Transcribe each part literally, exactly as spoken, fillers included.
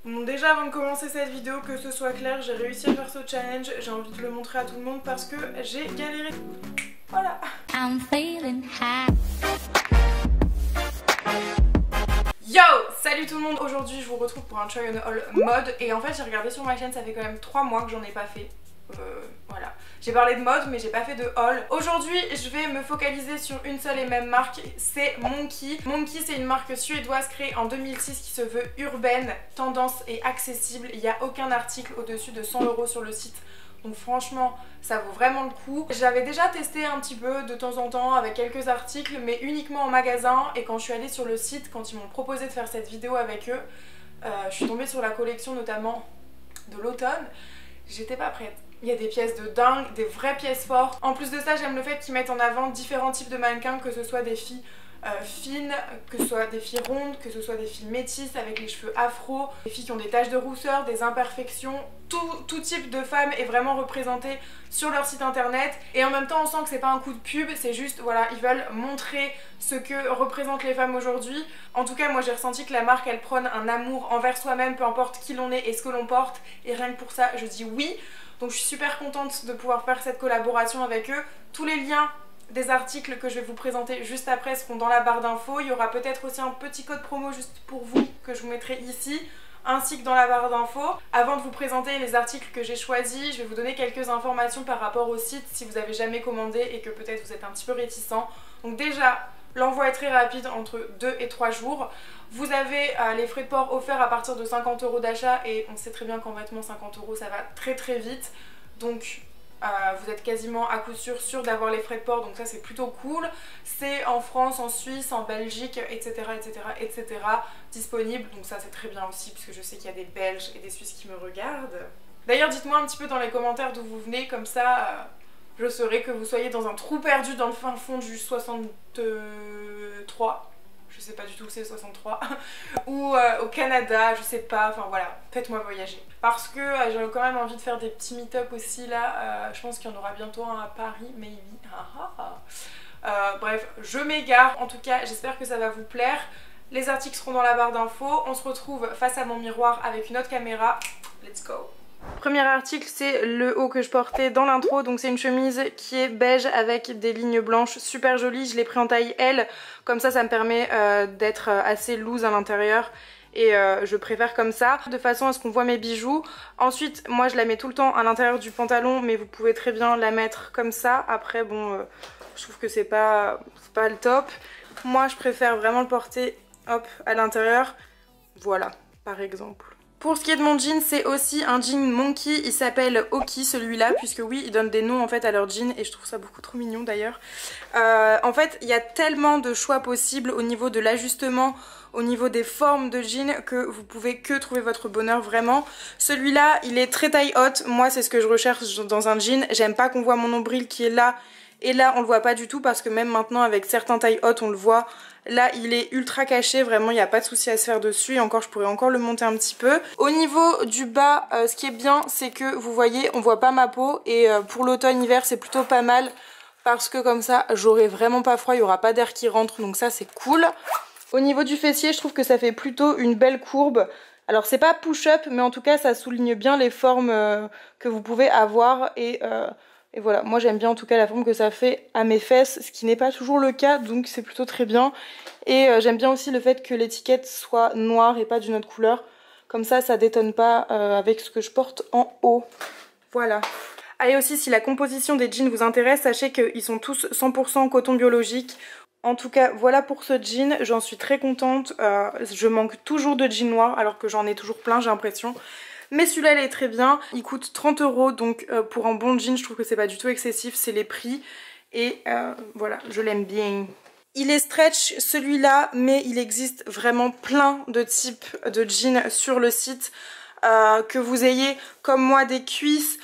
Bon, déjà avant de commencer cette vidéo, que ce soit clair, j'ai réussi à faire ce challenge, j'ai envie de le montrer à tout le monde parce que j'ai galéré. Voilà. I'm feeling high. Yo! Salut tout le monde! Aujourd'hui je vous retrouve pour un try on haul mode et en fait j'ai regardé sur ma chaîne, ça fait quand même trois mois que j'en ai pas fait. Euh, voilà. J'ai parlé de mode mais j'ai pas fait de haul. Aujourd'hui je vais me focaliser sur une seule et même marque, c'est Monki. Monki c'est une marque suédoise créée en deux mille six qui se veut urbaine, tendance et accessible. Il n'y a aucun article au-dessus de cent euros sur le site. Donc franchement ça vaut vraiment le coup. J'avais déjà testé un petit peu de temps en temps avec quelques articles mais uniquement en magasin, et quand je suis allée sur le site, quand ils m'ont proposé de faire cette vidéo avec eux, euh, je suis tombée sur la collection notamment de l'automne. J'étais pas prête. Il y a des pièces de dingue, des vraies pièces fortes. En plus de ça, j'aime le fait qu'ils mettent en avant différents types de mannequins, que ce soit des filles euh, fines, que ce soit des filles rondes, que ce soit des filles métisses avec les cheveux afro, des filles qui ont des taches de rousseur, des imperfections. Tout, tout type de femme est vraiment représenté sur leur site internet, et en même temps on sent que c'est pas un coup de pub, c'est juste voilà, ils veulent montrer ce que représentent les femmes aujourd'hui. En tout cas moi j'ai ressenti que la marque elle prône un amour envers soi-même, peu importe qui l'on est et ce que l'on porte, et rien que pour ça je dis oui. Donc je suis super contente de pouvoir faire cette collaboration avec eux. Tous les liens des articles que je vais vous présenter juste après seront dans la barre d'infos. Il y aura peut-être aussi un petit code promo juste pour vous que je vous mettrai ici, ainsi que dans la barre d'infos. Avant de vous présenter les articles que j'ai choisis, je vais vous donner quelques informations par rapport au site si vous avez jamais commandé et que peut-être vous êtes un petit peu réticent. Donc déjà, l'envoi est très rapide, entre deux et trois jours. Vous avez euh, les frais de port offerts à partir de cinquante euros d'achat, et on sait très bien qu'en vêtements cinquante euros ça va très très vite. Donc euh, vous êtes quasiment à coup sûr sûr d'avoir les frais de port, donc ça c'est plutôt cool. C'est en France, en Suisse, en Belgique, etc etc etc disponible, donc ça c'est très bien aussi puisque je sais qu'il y a des Belges et des Suisses qui me regardent. D'ailleurs dites-moi un petit peu dans les commentaires d'où vous venez, comme ça euh, je saurai que vous soyez dans un trou perdu dans le fin fond du soixante-trois, je sais pas du tout où c'est le soixante-trois, ou euh, au Canada, je sais pas, enfin voilà, faites-moi voyager. Parce que euh, j'ai quand même envie de faire des petits meet-up aussi là, euh, je pense qu'il y en aura bientôt un à Paris, maybe. Ah, ah, ah. Euh, bref, je m'égare, en tout cas j'espère que ça va vous plaire. Les articles seront dans la barre d'infos, on se retrouve face à mon miroir avec une autre caméra, let's go. Premier article, c'est le haut que je portais dans l'intro, donc c'est une chemise qui est beige avec des lignes blanches super jolies. Je l'ai pris en taille L, comme ça ça me permet euh, d'être assez loose à l'intérieur, et euh, je préfère comme ça, de façon à ce qu'on voit mes bijoux. Ensuite moi je la mets tout le temps à l'intérieur du pantalon, mais vous pouvez très bien la mettre comme ça. Après bon, euh, je trouve que c'est pas, c'est pas le top. Moi je préfère vraiment le porter hop à l'intérieur, voilà par exemple. Pour ce qui est de mon jean, c'est aussi un jean Monki, il s'appelle Oki celui-là, puisque oui, ils donnent des noms en fait à leurs jeans et je trouve ça beaucoup trop mignon d'ailleurs. Euh, en fait, il y a tellement de choix possibles au niveau de l'ajustement, au niveau des formes de jeans, que vous pouvez que trouver votre bonheur vraiment. Celui-là, il est très taille haute, moi c'est ce que je recherche dans un jean. J'aime pas qu'on voit mon nombril qui est là, et là on le voit pas du tout, parce que même maintenant avec certains tailles hautes on le voit. Là il est ultra caché, vraiment il n'y a pas de souci à se faire dessus, et encore je pourrais encore le monter un petit peu. Au niveau du bas, euh, ce qui est bien c'est que vous voyez on voit pas ma peau, et euh, pour l'automne hiver c'est plutôt pas mal, parce que comme ça j'aurai vraiment pas froid, il n'y aura pas d'air qui rentre, donc ça c'est cool. Au niveau du fessier, je trouve que ça fait plutôt une belle courbe. Alors c'est pas push-up, mais en tout cas ça souligne bien les formes euh, que vous pouvez avoir, et... Euh, Et voilà, moi j'aime bien en tout cas la forme que ça fait à mes fesses, ce qui n'est pas toujours le cas, donc c'est plutôt très bien. Et euh, j'aime bien aussi le fait que l'étiquette soit noire et pas d'une autre couleur. Comme ça, ça détonne pas euh, avec ce que je porte en haut. Voilà. Ah, et aussi, si la composition des jeans vous intéresse, sachez qu'ils sont tous cent pour cent coton biologique. En tout cas, voilà pour ce jean, j'en suis très contente. Euh, je manque toujours de jeans noirs, alors que j'en ai toujours plein, j'ai l'impression. Mais celui-là il est très bien, il coûte trente euros, donc euh, pour un bon jean je trouve que c'est pas du tout excessif, c'est les prix, et euh, voilà, je l'aime bien. Il est stretch celui-là, mais il existe vraiment plein de types de jeans sur le site, euh, que vous ayez comme moi des cuisses,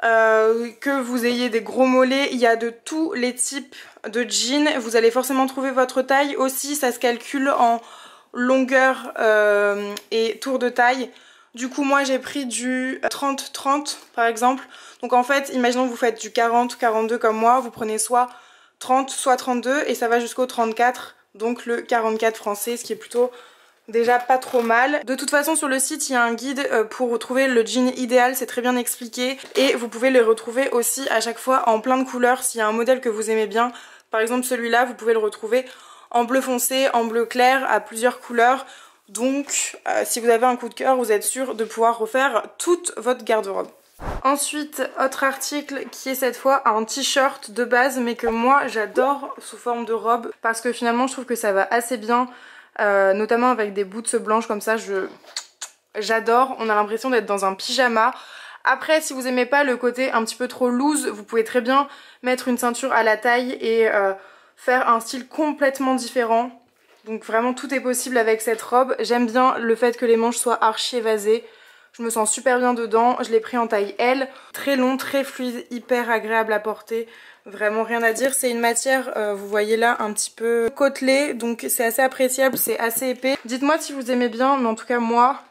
euh, que vous ayez des gros mollets, il y a de tous les types de jeans, vous allez forcément trouver votre taille. Aussi ça se calcule en longueur euh, et tour de taille. Du coup moi j'ai pris du trente trente par exemple. Donc en fait imaginons que vous faites du quarante quarante-deux comme moi, vous prenez soit trente soit trente-deux et ça va jusqu'au trente-quatre, donc le quarante-quatre français, ce qui est plutôt déjà pas trop mal. De toute façon sur le site il y a un guide pour trouver le jean idéal, c'est très bien expliqué. Et vous pouvez le retrouver aussi à chaque fois en plein de couleurs s'il y a un modèle que vous aimez bien. Par exemple celui-là vous pouvez le retrouver en bleu foncé, en bleu clair, à plusieurs couleurs. Donc euh, si vous avez un coup de cœur vous êtes sûr de pouvoir refaire toute votre garde-robe. Ensuite, autre article qui est cette fois un t-shirt de base mais que moi j'adore sous forme de robe parce que finalement je trouve que ça va assez bien, euh, notamment avec des boots blanches comme ça, je j'adore, on a l'impression d'être dans un pyjama. Après si vous aimez pas le côté un petit peu trop loose, vous pouvez très bien mettre une ceinture à la taille et euh, faire un style complètement différent. Donc vraiment tout est possible avec cette robe. J'aime bien le fait que les manches soient archi évasées. Je me sens super bien dedans, je l'ai pris en taille L. Très long, très fluide, hyper agréable à porter. Vraiment rien à dire. C'est une matière, euh, vous voyez là, un petit peu côtelée. Donc c'est assez appréciable, c'est assez épais. Dites-moi si vous aimez bien, mais en tout cas moi,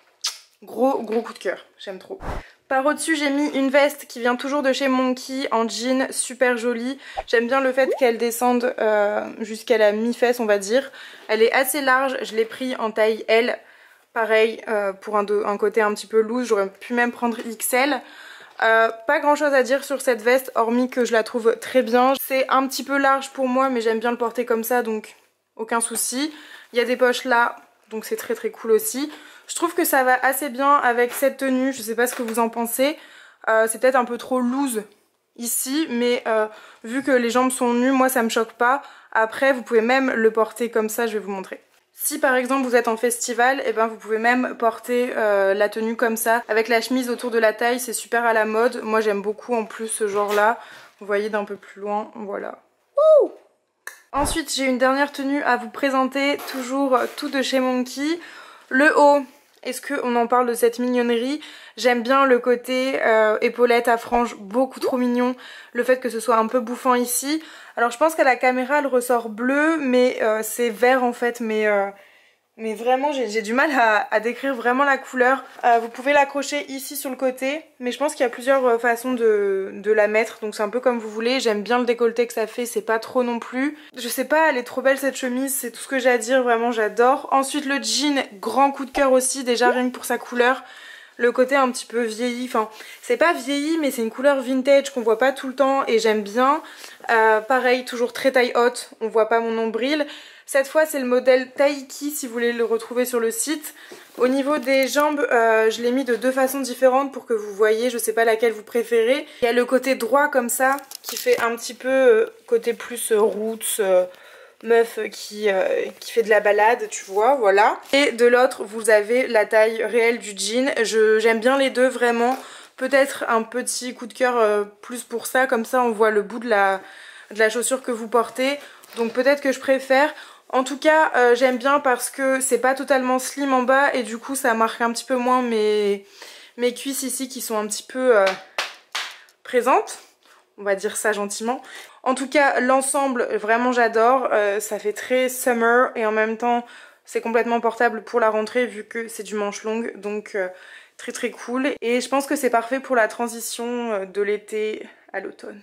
gros gros coup de cœur. J'aime trop. Par au-dessus j'ai mis une veste qui vient toujours de chez Monkey en jean, super jolie. J'aime bien le fait qu'elle descende euh, jusqu'à la mi-fesse on va dire. Elle est assez large, je l'ai pris en taille L. Pareil euh, pour un, un côté un petit peu loose, j'aurais pu même prendre X L. Euh, pas grand chose à dire sur cette veste hormis que je la trouve très bien. C'est un petit peu large pour moi mais j'aime bien le porter comme ça donc aucun souci. Il y a des poches là donc c'est très très cool aussi. Je trouve que ça va assez bien avec cette tenue, je sais pas ce que vous en pensez. Euh, c'est peut-être un peu trop loose ici mais euh, vu que les jambes sont nues moi ça me choque pas. Après vous pouvez même le porter comme ça, je vais vous montrer. Si par exemple vous êtes en festival, et eh ben vous pouvez même porter euh, la tenue comme ça, avec la chemise autour de la taille, c'est super à la mode. Moi j'aime beaucoup en plus ce genre là, vous voyez d'un peu plus loin, voilà. Wouh! Ensuite j'ai une dernière tenue à vous présenter, toujours tout de chez Monkey. Le haut, est-ce qu'on en parle de cette mignonnerie? J'aime bien le côté euh, épaulette à franges, beaucoup trop mignon. Le fait que ce soit un peu bouffant ici. Alors je pense qu'à la caméra elle ressort bleu mais euh, c'est vert en fait. Mais, euh, mais vraiment j'ai du mal à, à décrire vraiment la couleur. Euh, vous pouvez l'accrocher ici sur le côté. Mais je pense qu'il y a plusieurs façons de, de la mettre. Donc c'est un peu comme vous voulez. J'aime bien le décolleté que ça fait, c'est pas trop non plus. Je sais pas, elle est trop belle cette chemise. C'est tout ce que j'ai à dire, vraiment j'adore. Ensuite le jean, grand coup de cœur aussi. Déjà rien que pour sa couleur. Le côté un petit peu vieilli, enfin c'est pas vieilli mais c'est une couleur vintage qu'on voit pas tout le temps et j'aime bien. Euh, pareil, toujours très taille haute, on voit pas mon nombril. Cette fois c'est le modèle Taiki si vous voulez le retrouver sur le site. Au niveau des jambes, euh, je l'ai mis de deux façons différentes pour que vous voyez, je sais pas laquelle vous préférez. Il y a le côté droit comme ça qui fait un petit peu euh, côté plus euh, roots, euh, meuf qui, euh, qui fait de la balade, tu vois, voilà. Et de l'autre, vous avez la taille réelle du jean. J'aime bien les deux, vraiment. Peut-être un petit coup de cœur euh, plus pour ça, comme ça on voit le bout de la, de la chaussure que vous portez. Donc peut-être que je préfère. En tout cas, euh, j'aime bien parce que c'est pas totalement slim en bas et du coup ça marque un petit peu moins mes, mes cuisses ici qui sont un petit peu euh, présentes. On va dire ça gentiment. En tout cas, l'ensemble, vraiment j'adore. Euh, ça fait très summer et en même temps, c'est complètement portable pour la rentrée vu que c'est du manche longue. Donc euh, très très cool. Et je pense que c'est parfait pour la transition de l'été à l'automne.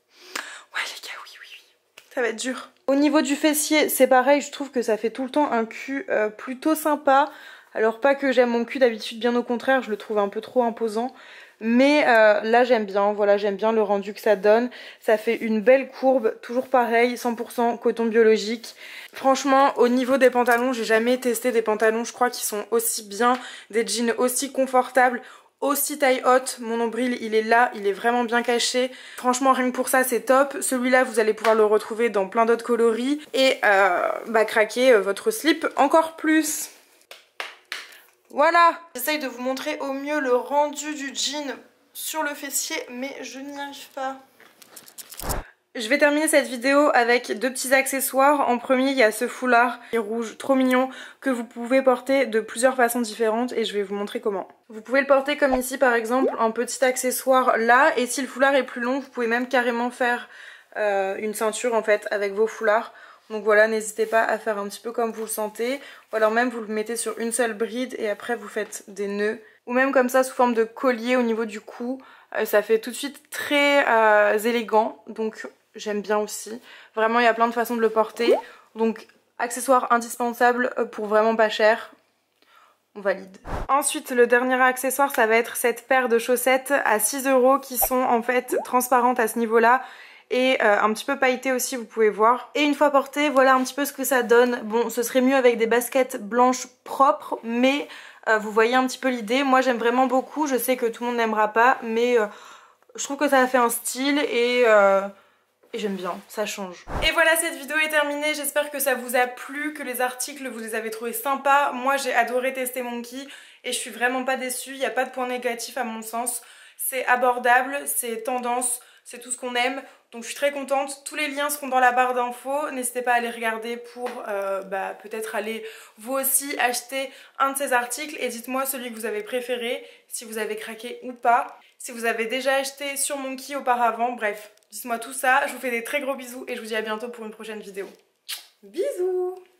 Ouais les gars, oui, oui, oui. Ça va être dur. Au niveau du fessier, c'est pareil. Je trouve que ça fait tout le temps un cul euh, plutôt sympa. Alors pas que j'aime mon cul d'habitude, bien au contraire. Je le trouve un peu trop imposant. Mais euh, là j'aime bien, voilà, j'aime bien le rendu que ça donne. Ça fait une belle courbe, toujours pareil, cent pour cent coton biologique. Franchement, au niveau des pantalons, j'ai jamais testé des pantalons, je crois, qui sont aussi bien, des jeans aussi confortables, aussi taille haute. Mon nombril, il est là, il est vraiment bien caché. Franchement, rien que pour ça, c'est top. Celui-là, vous allez pouvoir le retrouver dans plein d'autres coloris. Et euh, bah, craquer euh, votre slip encore plus. Voilà, j'essaye de vous montrer au mieux le rendu du jean sur le fessier, mais je n'y arrive pas. Je vais terminer cette vidéo avec deux petits accessoires. En premier, il y a ce foulard rouge trop mignon que vous pouvez porter de plusieurs façons différentes et je vais vous montrer comment. Vous pouvez le porter comme ici par exemple, en petit accessoire là, et si le foulard est plus long, vous pouvez même carrément faire euh, une ceinture en fait avec vos foulards. Donc voilà, n'hésitez pas à faire un petit peu comme vous le sentez. Ou alors même vous le mettez sur une seule bride et après vous faites des nœuds. Ou même comme ça sous forme de collier au niveau du cou. Euh, ça fait tout de suite très euh, élégant. Donc j'aime bien aussi. Vraiment il y a plein de façons de le porter. Donc accessoire indispensable pour vraiment pas cher. On valide. Ensuite, le dernier accessoire, ça va être cette paire de chaussettes à six euros qui sont en fait transparentes à ce niveau-là et euh, un petit peu pailletées aussi, vous pouvez voir. Et une fois portées, voilà un petit peu ce que ça donne. Bon, ce serait mieux avec des baskets blanches propres, mais euh, vous voyez un petit peu l'idée. Moi, j'aime vraiment beaucoup. Je sais que tout le monde n'aimera pas, mais euh, je trouve que ça a fait un style et... Euh, Et j'aime bien, ça change. Et voilà, cette vidéo est terminée, j'espère que ça vous a plu, que les articles vous les avez trouvés sympas. Moi j'ai adoré tester Monki et je suis vraiment pas déçue, il n'y a pas de point négatif à mon sens. C'est abordable, c'est tendance, c'est tout ce qu'on aime, donc je suis très contente. Tous les liens seront dans la barre d'infos, n'hésitez pas à aller regarder pour euh, bah, peut-être aller vous aussi acheter un de ces articles et dites-moi celui que vous avez préféré, si vous avez craqué ou pas, si vous avez déjà acheté sur Monki auparavant, bref. Dites-moi tout ça, je vous fais des très gros bisous et je vous dis à bientôt pour une prochaine vidéo. Bisous!